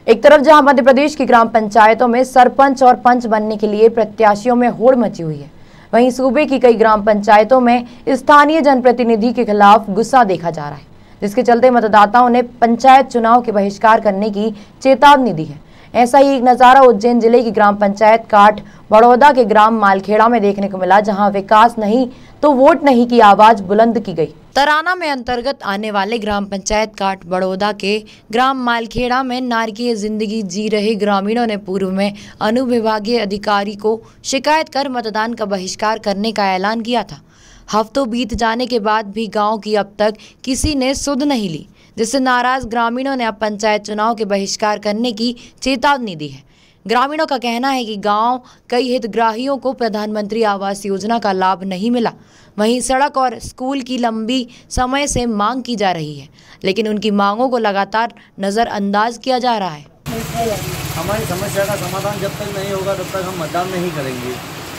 एक तरफ जहां मध्य प्रदेश की ग्राम पंचायतों में सरपंच और पंच बनने के लिए प्रत्याशियों में होड़ मची हुई है, वहीं सूबे की कई ग्राम पंचायतों में स्थानीय जनप्रतिनिधि के खिलाफ गुस्सा देखा जा रहा है, जिसके चलते मतदाताओं ने पंचायत चुनाव के बहिष्कार करने की चेतावनी दी है। ऐसा ही एक नजारा उज्जैन जिले की ग्राम पंचायत काठ बड़ौदा के ग्राम मालखेड़ा में देखने को मिला, जहां विकास नहीं तो वोट नहीं की आवाज बुलंद की गई। तराना में अंतर्गत आने वाले ग्राम पंचायत काठ बड़ौदा के ग्राम मालखेड़ा में नारकीय जिंदगी जी रहे ग्रामीणों ने पूर्व में अनुविभागीय अधिकारी को शिकायत कर मतदान का बहिष्कार करने का ऐलान किया था। हफ्तों बीत जाने के बाद भी गांव की अब तक किसी ने सुध नहीं ली, जिससे नाराज ग्रामीणों ने अब पंचायत चुनाव के बहिष्कार करने की चेतावनी दी है। ग्रामीणों का कहना है कि गांव कई हितग्राहियों को प्रधानमंत्री आवास योजना का लाभ नहीं मिला, वहीं सड़क और स्कूल की लंबी समय से मांग की जा रही है, लेकिन उनकी मांगों को लगातार नज़रअंदाज किया जा रहा है। हमारी समस्या का समाधान जब तक नहीं होगा तब तक हम मतदान नहीं करेंगे।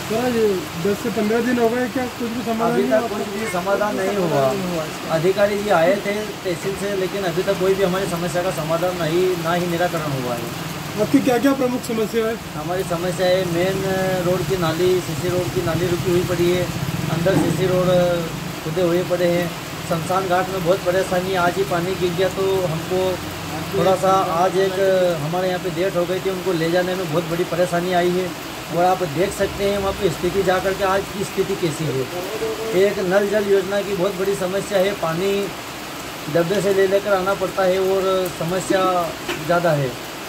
10 से 15 दिन हो गए, क्या कुछ भी समाधान? अभी तक कुछ भी समाधान नहीं हुआ। अधिकारी जी आए थे तहसील से, लेकिन अभी तक कोई भी हमारी समस्या का समाधान ना ही निराकरण हुआ है। आपकी क्या क्या प्रमुख समस्या है? हमारी समस्या है मेन रोड की नाली, सीसी रोड की नाली रुकी हुई पड़ी है, अंदर सीसी रोड खुदे हुए पड़े हैं। शमशान घाट में बहुत परेशानी, आज ही पानी गिर गया तो हमको थोड़ा सा आज एक हमारे यहाँ पे डेट हो गई थी, उनको ले जाने में बहुत बड़ी परेशानी आई है। और आप देख सकते हैं वहाँ पे स्थिति जा कर के आज की स्थिति कैसी है। एक नल जल योजना की बहुत बड़ी समस्या है, पानी डब्बे से ले लेकर आना पड़ता है और समस्या ज़्यादा है।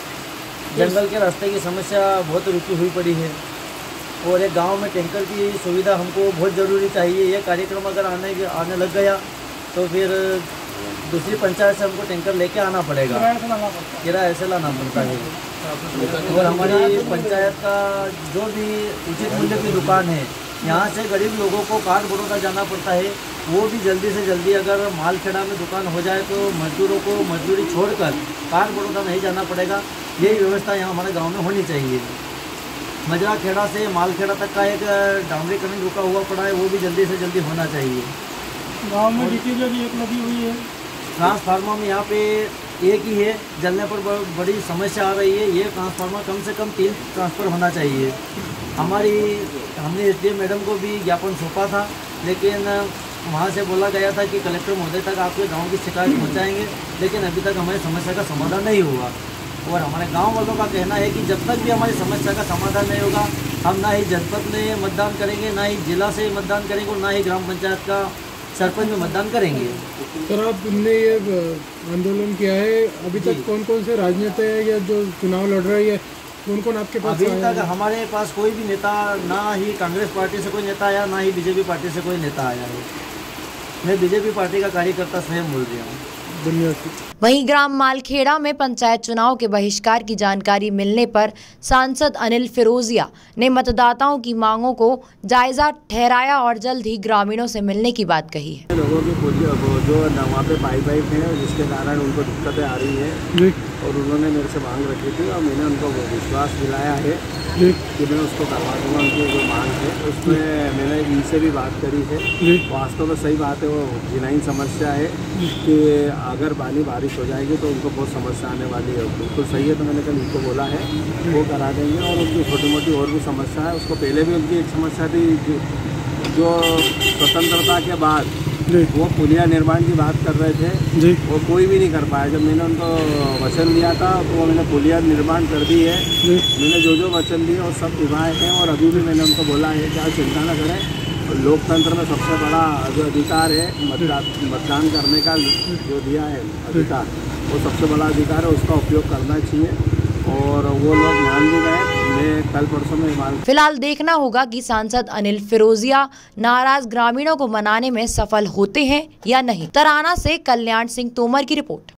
जंगल के रास्ते की समस्या बहुत रुकी हुई पड़ी है और एक गांव में टैंकर की सुविधा हमको बहुत ज़रूरी चाहिए। ये कार्यक्रम अगर आने लग गया तो फिर दूसरी पंचायत से हमको टैंकर लेके आना पड़ेगा, किराया ऐसे लाना पड़ता है। और हमारी पंचायत का जो भी उचित मूल्य की दुकान है, यहाँ से गरीब लोगों को काठ बड़ौदा जाना पड़ता है, वो भी जल्दी से जल्दी अगर मालखेड़ा में दुकान हो जाए तो मजदूरों को मजदूरी छोड़कर काठ बड़ौदा नहीं जाना पड़ेगा। यही व्यवस्था यहाँ हमारे गांव में होनी चाहिए। मजरा खेड़ा से मालखेड़ा तक का एक डामरीकरण रुका हुआ पड़ा है, वो भी जल्दी से जल्दी होना चाहिए। गांव में बिजली भी एक लगी हुई है। ट्रांसफार्मर में यहाँ पे एक ही है, जलने पर बड़ी समस्या आ रही है। ये ट्रांसफार्मर कम से कम 3 ट्रांसफ़र होना चाहिए। हमने एसडीएम मैडम को भी ज्ञापन सौंपा था, लेकिन वहाँ से बोला गया था कि कलेक्टर महोदय तक आपके गांव की शिकायत पहुँचाएंगे, लेकिन अभी तक हमारी समस्या का समाधान नहीं हुआ। और हमारे गांव वालों का कहना है कि जब तक भी हमारी समस्या का समाधान नहीं होगा, हम ना ही जनपद में मतदान करेंगे, ना ही जिला से मतदान करेंगे और ना ही ग्राम पंचायत का सरपंच में मतदान करेंगे। सर, आपने ये आंदोलन किया है, अभी तक कौन कौन से राजनेता है या जो चुनाव लड़ रहे हैं, कौन कौन आपके पास? अभी तक हमारे पास कोई भी नेता, ना ही कांग्रेस पार्टी से कोई नेता आया, ना ही बीजेपी पार्टी से कोई नेता आया है। मैं बीजेपी पार्टी का कार्यकर्ता स्वयं बोल रहा हूँ। वहीं ग्राम मालखेड़ा में पंचायत चुनाव के बहिष्कार की जानकारी मिलने पर सांसद अनिल फिरोजिया ने मतदाताओं की मांगों को जायजा ठहराया और जल्द ही ग्रामीणों से मिलने की बात कही है। लोगों की जो वहाँ पे पाइप है, जिसके कारण उनको दिक्कतें आ रही है और उन्होंने मेरे से मांग रखी थी और मैंने उनको विश्वास दिलाया है कि मैं उसको करवा दूँगा। उनकी जो मांग है उसमें मैंने इनसे भी बात करी है। वास्तव में सही बात है, वो जिनाइन समस्या है कि अगर बारिश हो जाएगी तो उनको बहुत समस्या आने वाली है। बिल्कुल सही है, तो मैंने कल उनको बोला है वो करा देंगे। और उनकी छोटी मोटी और भी समस्या है, उसको पहले भी उनकी एक समस्या थी जो स्वतंत्रता के बाद वो पुलिया निर्माण की बात कर रहे थे, वो कोई भी नहीं कर पाया। जब मैंने उनको वचन दिया था तो वो मैंने पुलिया निर्माण कर दी है। मैंने जो वचन दिए वो सब निभाए हैं और अभी भी मैंने उनको बोला है कि आप चिंता न करें। लोकतंत्र में सबसे बड़ा जो अधिकार है मतदान करने का, जो दिया है अधिकार, वो सबसे बड़ा अधिकार है, उसका उपयोग करना चाहिए और वो लोग मान भी गए। मैं कल परसों में फिलहाल देखना होगा कि सांसद अनिल फिरोजिया नाराज ग्रामीणों को मनाने में सफल होते हैं या नहीं। तराना से कल्याण सिंह तोमर की रिपोर्ट।